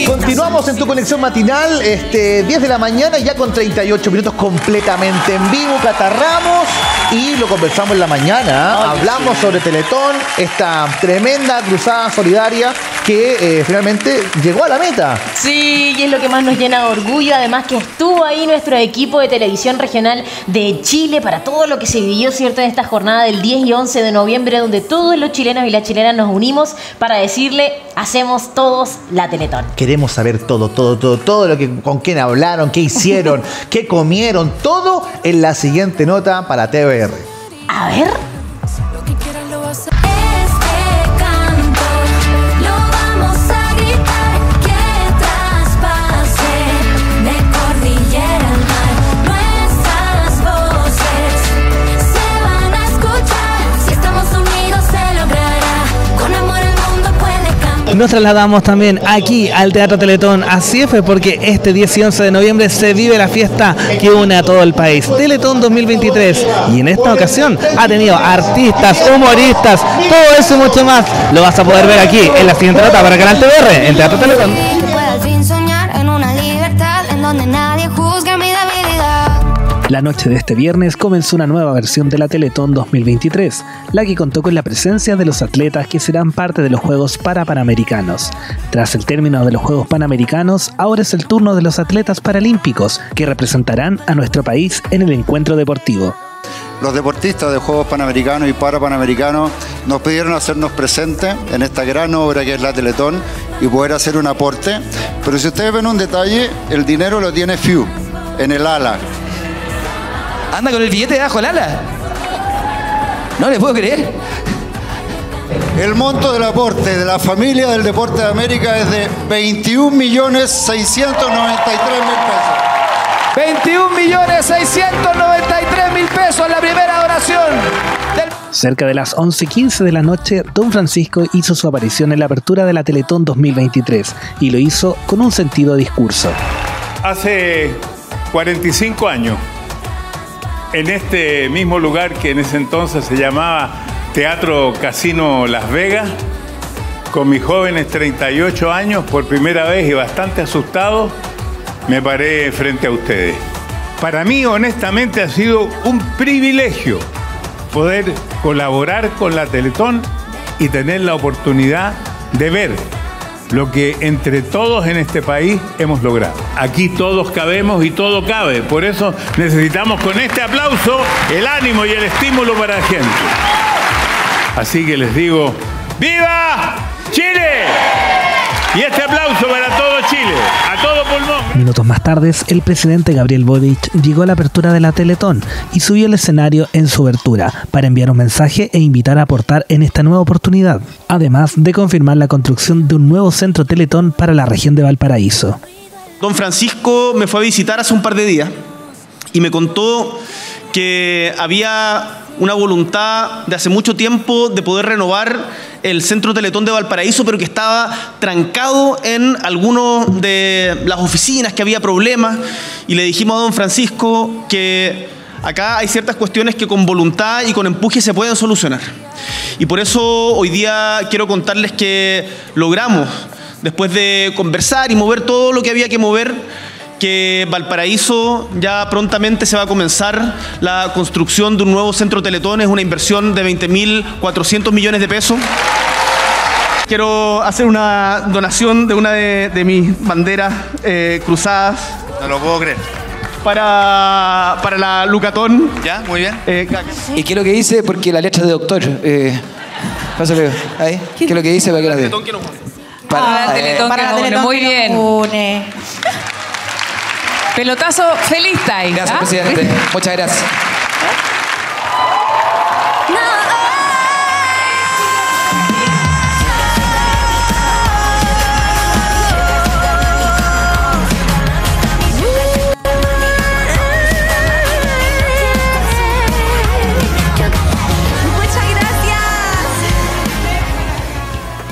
Continuamos en tu conexión matinal, 10 de la mañana, ya con 38 minutos completamente en vivo, catarramos y lo conversamos en la mañana. Hablamos sobre Teletón, esta tremenda cruzada solidaria que finalmente llegó a la meta. Sí, y es lo que más nos llena de orgullo, además que estuvo ahí nuestro equipo de televisión regional de Chile para todo lo que se vivió, ¿cierto?, en esta jornada del 10 y 11 de noviembre, donde todos los chilenos y las chilenas nos unimos para decirle, hacemos todos la Teletón. Queremos saber todo lo que, con quién hablaron, qué hicieron, qué comieron, todo en la siguiente nota para TVR. A ver. Nos trasladamos también aquí al Teatro Teletón. Así fue, porque este 10 y 11 de noviembre se vive la fiesta que une a todo el país. Teletón 2023. Y en esta ocasión ha tenido artistas, humoristas, todo eso y mucho más. Lo vas a poder ver aquí en la siguiente nota para Canal TVR, en Teatro Teletón. La noche de este viernes comenzó una nueva versión de la Teletón 2023, la que contó con la presencia de los atletas que serán parte de los Juegos Panamericanos. Tras el término de los Juegos Panamericanos, ahora es el turno de los atletas paralímpicos, que representarán a nuestro país en el encuentro deportivo. Los deportistas de Juegos Panamericanos y Parapanamericanos nos pidieron hacernos presentes en esta gran obra que es la Teletón y poder hacer un aporte. Pero si ustedes ven un detalle, el dinero lo tiene FIU, en el ala. ¿Anda con el billete debajo del ala? No le puedo creer. El monto del aporte de la familia del Deporte de América es de 21.693.000 pesos. 21.693.000 pesos la primera donación. Cerca de las 11:15 de la noche, Don Francisco hizo su aparición en la apertura de la Teletón 2023 y lo hizo con un sentido discurso. Hace 45 años, en este mismo lugar que en ese entonces se llamaba Teatro Casino Las Vegas, con mis jóvenes 38 años, por primera vez y bastante asustado, me paré frente a ustedes. Para mí, honestamente, ha sido un privilegio poder colaborar con la Teletón y tener la oportunidad de ver lo que entre todos en este país hemos logrado. Aquí todos cabemos y todo cabe. Por eso necesitamos con este aplauso el ánimo y el estímulo para la gente. Así que les digo, ¡viva Chile! Y este aplauso para todo Chile, a todo pulmón. Minutos más tarde, el presidente Gabriel Boric llegó a la apertura de la Teletón y subió al escenario en su abertura para enviar un mensaje e invitar a aportar en esta nueva oportunidad, además de confirmar la construcción de un nuevo centro Teletón para la región de Valparaíso. Don Francisco me fue a visitar hace un par de días y me contó que había una voluntad de hace mucho tiempo de poder renovar el Centro Teletón de Valparaíso, pero que estaba trancado en algunas de las oficinas, que había problemas, y le dijimos a don Francisco que acá hay ciertas cuestiones que con voluntad y con empuje se pueden solucionar. Y por eso hoy día quiero contarles que logramos, después de conversar y mover todo lo que había que mover, que Valparaíso ya prontamente se va a comenzar la construcción de un nuevo centro Teletón. Es una inversión de 20.400 millones de pesos. Quiero hacer una donación de una de mis banderas cruzadas. No lo puedo creer. Para la Lucatón. Ya, muy bien. ¿Y qué es lo que dice? Porque la letra es de doctor. Pásale ahí. ¿Qué es lo que dice para que la dé? Para la Teletón, muy bien. Pelotazo feliz time. Gracias, presidente. Muchas gracias.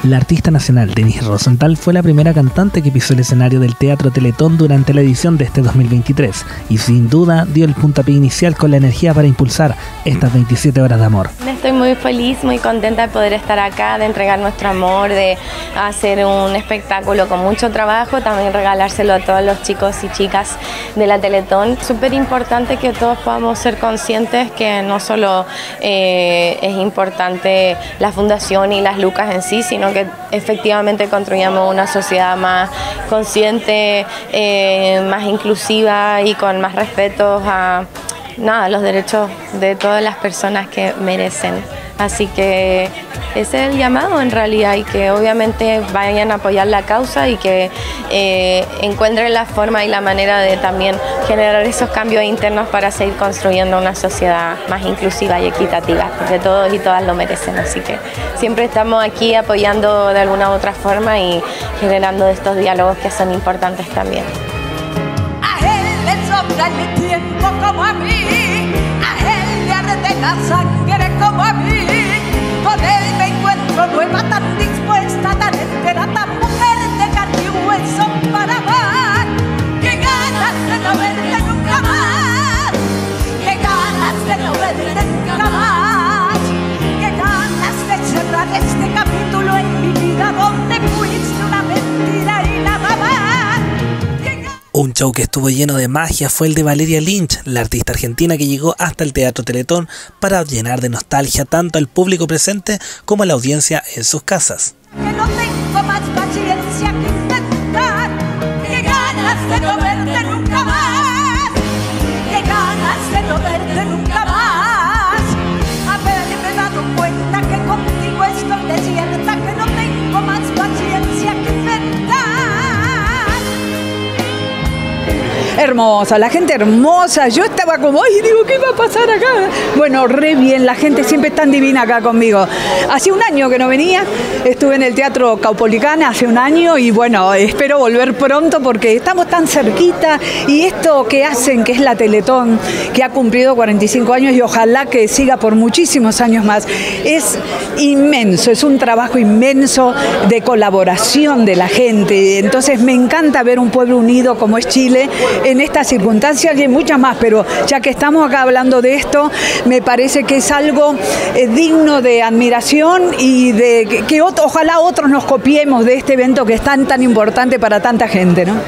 La artista nacional Denise Rosenthal fue la primera cantante que pisó el escenario del Teatro Teletón durante la edición de este 2023 y sin duda dio el puntapié inicial con la energía para impulsar estas 27 horas de amor. Estoy muy feliz, muy contenta de poder estar acá, de entregar nuestro amor, de hacer un espectáculo con mucho trabajo, también regalárselo a todos los chicos y chicas de la Teletón. Súper importante que todos podamos ser conscientes que no solo es importante la fundación y las lucas en sí, sino que efectivamente construyamos una sociedad más consciente, más inclusiva y con más respeto a los derechos de todas las personas que merecen. Así que ese es el llamado en realidad, y que obviamente vayan a apoyar la causa y que encuentren la forma y la manera de también generar esos cambios internos para seguir construyendo una sociedad más inclusiva y equitativa, porque todos y todas lo merecen. Así que siempre estamos aquí apoyando de alguna u otra forma y generando estos diálogos que son importantes también. A él le sobra el tiempo como a mí, a él le arde la sangre como a mí. Con él me encuentro nueva, tan dispuesta, tan entera, tan mujer de carne y hueso para amar. ¡Qué ganas de no verte nunca más! ¡Qué ganas de no verte nunca más! ¡Qué ganas de cerrar este capítulo en mi vida donde fuiste una mentira y nada más! Un show que estuvo lleno de magia fue el de Valeria Lynch, la artista argentina que llegó hasta el Teatro Teletón para llenar de nostalgia tanto al público presente como a la audiencia en sus casas. Que no tengo más paciencia que intentar, que ganas de no verte nunca más, que ganas de no verte nunca más. Haberme dado cuenta que contigo estoy desierta, que no tengo más paciencia que inventar. Hermosa, la gente hermosa. Yo estaba como, ay, digo, ¿qué va a pasar acá? Bueno, re bien, la gente siempre es tan divina acá conmigo. Hace un año que no venía, estuve en el Teatro Caupolicán hace un año y bueno, espero volver pronto porque estamos tan cerquita y esto que hacen, que es la Teletón, que ha cumplido 45 años y ojalá que siga por muchísimos años más, es inmenso, es un trabajo inmenso de colaboración de la gente. Entonces me encanta ver un pueblo unido como es Chile en estas circunstancias y en muchas más, pero ya que estamos acá hablando de esto, me parece que es algo digno de admiración y de que ojalá otros nos copiemos de este evento que es tan importante para tanta gente, ¿no?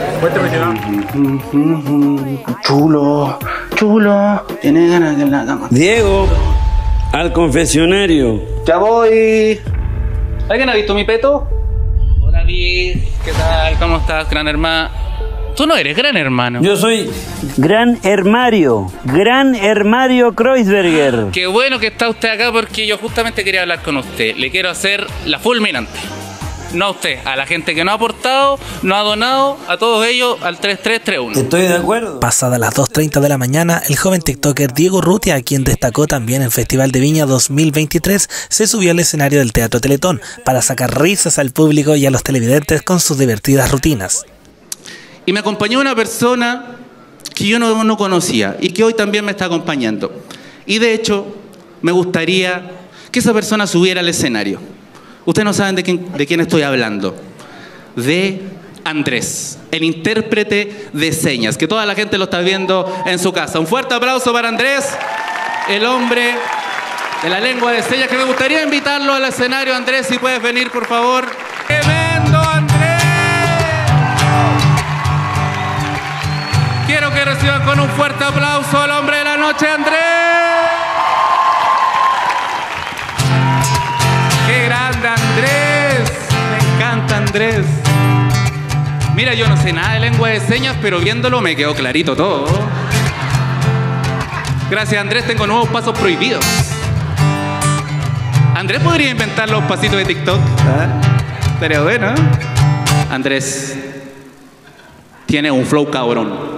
Chulo, tiene ganas de la cama. Diego, al confesionario. Ya voy. ¿Alguien ha visto mi peto? Hola, Vic. ¿Qué tal? ¿Cómo estás, gran hermano? Tú no eres gran hermano. Yo soy gran hermario Kreuzberger. Qué bueno que está usted acá porque yo justamente quería hablar con usted. Le quiero hacer la fulminante. No a usted, a la gente que no ha aportado, no ha donado, a todos ellos al 3331. Estoy de acuerdo. Pasada las 2:30 de la mañana, el joven tiktoker Diego Rutia, quien destacó también en el Festival de Viña 2023, se subió al escenario del Teatro Teletón para sacar risas al público y a los televidentes con sus divertidas rutinas. Y me acompañó una persona que yo no conocía y que hoy también me está acompañando. Y de hecho, me gustaría que esa persona subiera al escenario. Ustedes no saben de quién estoy hablando. De Andrés, el intérprete de señas, que toda la gente lo está viendo en su casa. Un fuerte aplauso para Andrés, el hombre de la lengua de señas, que me gustaría invitarlo al escenario. Andrés, si puedes venir, por favor. ¡Tremendo, Andrés! Quiero que reciban con un fuerte aplauso al hombre de la noche, Andrés. ¡Qué grande, Andrés! Me encanta, Andrés. Mira, yo no sé nada de lengua de señas, pero viéndolo me quedó clarito todo. Gracias, Andrés, tengo nuevos pasos prohibidos. Andrés podría inventar los pasitos de TikTok. Estaría bueno, ¿eh? Andrés tiene un flow cabrón.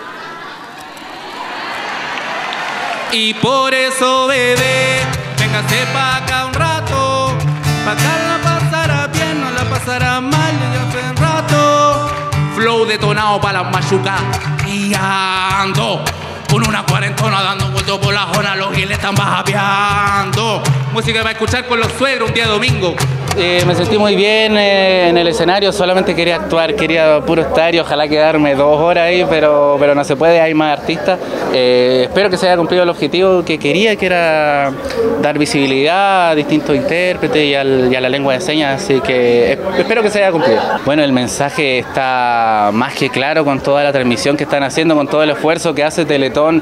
Y por eso, bebé, véngase pa' acá un rato. Pa' acá la pasará bien, no la pasará mal, ya hace un rato. Flow detonado pa' las machucas. Y ando con una cuarentona dando vueltos por la zona. Los giles están bajapeando. Música para escuchar con los suegros un día domingo. me sentí muy bien en el escenario, solamente quería actuar, quería puro estar y ojalá quedarme 2 horas ahí, pero no se puede, hay más artistas. Espero que se haya cumplido el objetivo que quería, que era dar visibilidad a distintos intérpretes y a la lengua de señas, así que espero que se haya cumplido. Bueno, el mensaje está más que claro con toda la transmisión que están haciendo, con todo el esfuerzo que hace Teletón.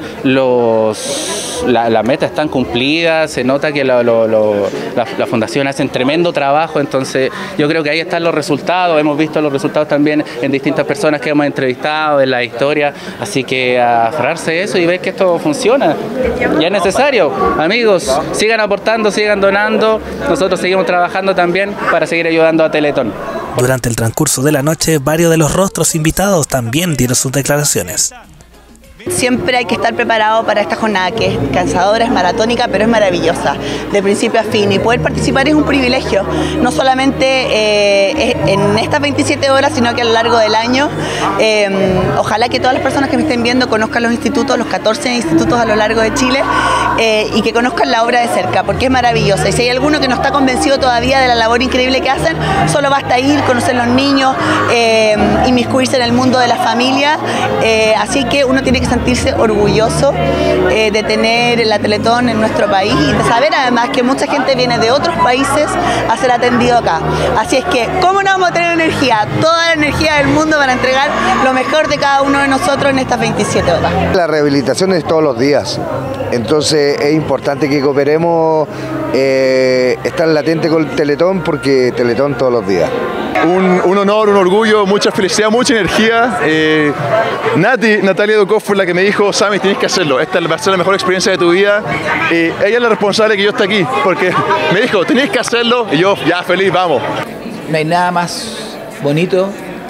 Las metas están cumplidas, se nota que la fundación hace un tremendo trabajo, entonces yo creo que ahí están los resultados. Hemos visto los resultados también en distintas personas que hemos entrevistado, en la historia, así que a aferrarse eso y ver que esto funciona. Ya es necesario. Amigos, sigan aportando, sigan donando, nosotros seguimos trabajando también para seguir ayudando a Teletón. Durante el transcurso de la noche, varios de los rostros invitados también dieron sus declaraciones. Siempre hay que estar preparado para esta jornada que es cansadora, es maratónica, pero es maravillosa, de principio a fin. Y poder participar es un privilegio, no solamente en estas 27 horas, sino que a lo largo del año. Ojalá que todas las personas que me estén viendo conozcan los institutos, los 14 institutos a lo largo de Chile, y que conozcan la obra de cerca, porque es maravillosa. Y si hay alguno que no está convencido todavía de la labor increíble que hacen, solo basta ir, conocer los niños, inmiscuirse en el mundo de la familia. Así que uno tiene que sentirse orgulloso de tener la Teletón en nuestro país y de saber además que mucha gente viene de otros países a ser atendido acá. Así es que, ¿cómo no vamos a tener energía? Toda la energía del mundo para entregar lo mejor de cada uno de nosotros en estas 27 horas. La rehabilitación es todos los días, entonces es importante que cooperemos, estar latente con el Teletón, porque Teletón todos los días. Un honor, un orgullo, mucha felicidad, mucha energía. Natalia Dukov fue la que me dijo: Sammy, tienes que hacerlo, esta va a ser la mejor experiencia de tu vida. Ella es la responsable que yo esté aquí, porque me dijo, tenés que hacerlo, y yo, ya, feliz, vamos. No hay nada más bonito,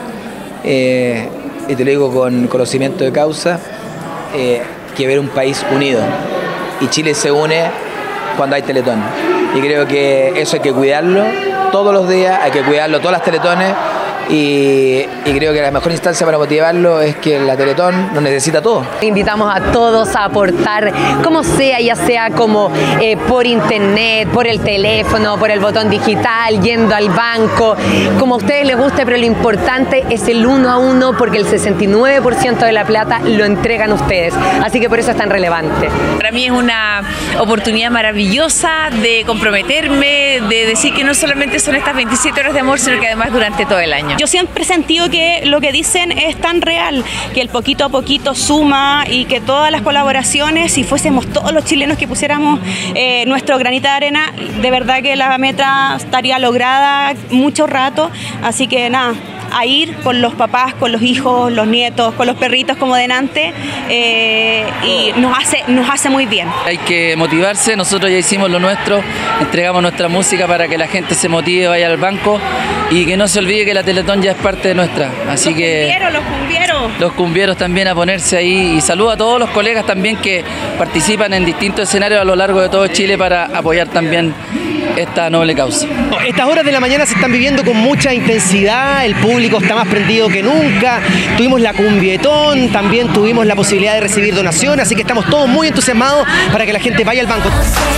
y te lo digo con conocimiento de causa, que ver un país unido. Y Chile se une cuando hay Teletón. Y creo que eso hay que cuidarlo todos los días, hay que cuidarlo todas las Teletones. Y creo que la mejor instancia para motivarlo es que la Teletón nos necesita todo. Invitamos a todos a aportar como sea, ya sea como por internet, por el teléfono, por el botón digital, yendo al banco, como a ustedes les guste, pero lo importante es el 1 a 1, porque el 69% de la plata lo entregan ustedes, así que por eso es tan relevante. Para mí es una oportunidad maravillosa de comprometerme, de decir que no solamente son estas 27 horas de amor, sino que además durante todo el año. Yo siempre he sentido que lo que dicen es tan real, que el poquito a poquito suma y que todas las colaboraciones, si fuésemos todos los chilenos que pusiéramos nuestro granito de arena, de verdad que la meta estaría lograda mucho rato. Así que nada, a ir con los papás, con los hijos, los nietos, con los perritos como delante, y nos hace muy bien. Hay que motivarse, nosotros ya hicimos lo nuestro, entregamos nuestra música para que la gente se motive, vaya al banco y que no se olvide que la Teletón ya es parte de nuestra. Así los cumbieros también a ponerse ahí, y saludo a todos los colegas también que participan en distintos escenarios a lo largo de todo Chile para apoyar también esta noble causa. Estas horas de la mañana se están viviendo con mucha intensidad, el público está más prendido que nunca, tuvimos la cumbietón, también tuvimos la posibilidad de recibir donaciones, así que estamos todos muy entusiasmados para que la gente vaya al banco.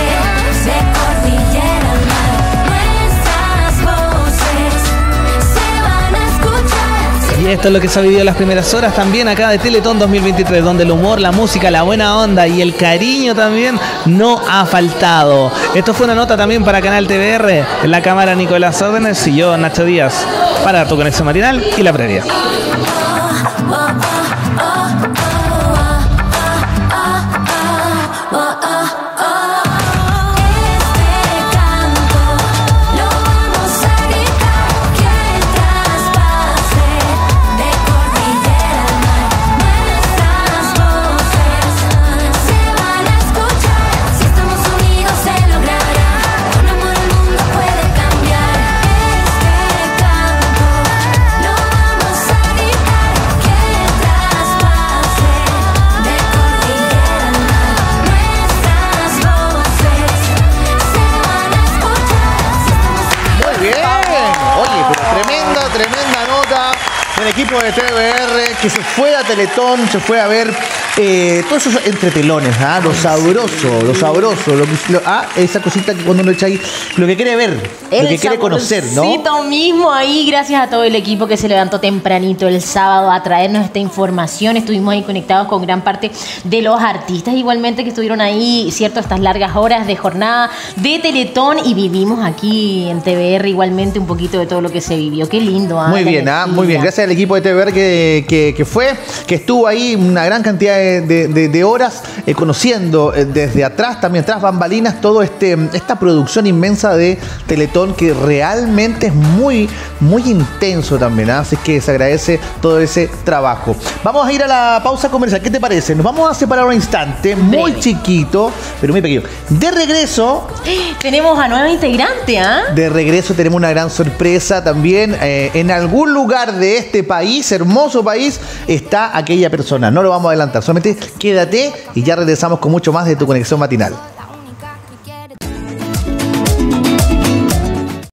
Y esto es lo que se ha vivido en las primeras horas también acá de Teletón 2023, donde el humor, la música, la buena onda y el cariño también no ha faltado. Esto fue una nota también para Canal TVR, en la cámara Nicolás Órdenes y yo, Nacho Díaz, para Tu Conexión Matinal y La Previa. El equipo de TVR que se fue a Teletón, se fue a ver todos esos entretelones, lo sabroso, esa cosita que cuando uno echa ahí, lo que quiere ver, lo que quiere conocer, ¿no? Mismo ahí, gracias a todo el equipo que se levantó tempranito el sábado a traernos esta información. Estuvimos ahí conectados con gran parte de los artistas igualmente que estuvieron ahí, cierto, estas largas horas de jornada de Teletón, y vivimos aquí en TVR igualmente un poquito de todo lo que se vivió. Qué lindo. Muy bien, muy bien. Gracias al equipo de TVR que estuvo ahí una gran cantidad de horas conociendo desde atrás, también tras bambalinas, todo esta producción inmensa de Teletón que realmente es muy, muy intenso también, así que se agradece todo ese trabajo. Vamos a ir a la pausa comercial, ¿qué te parece? Nos vamos a separar un instante, muy chiquito, pero muy pequeño. De regreso tenemos a nueva integrante, De regreso tenemos una gran sorpresa también. En algún lugar de este país, hermoso país, está aquella persona. No lo vamos a adelantar, solamente quédate y ya regresamos con mucho más de Tu Conexión Matinal.